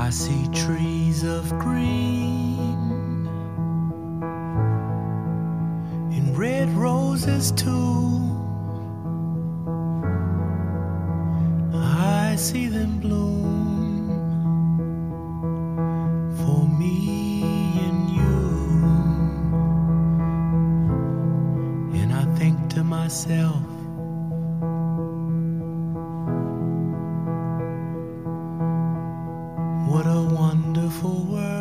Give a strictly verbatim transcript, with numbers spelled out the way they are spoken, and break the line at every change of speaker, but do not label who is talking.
I see trees of green and red roses too. I see them bloom for me and you. And I think to myself, what a wonderful world.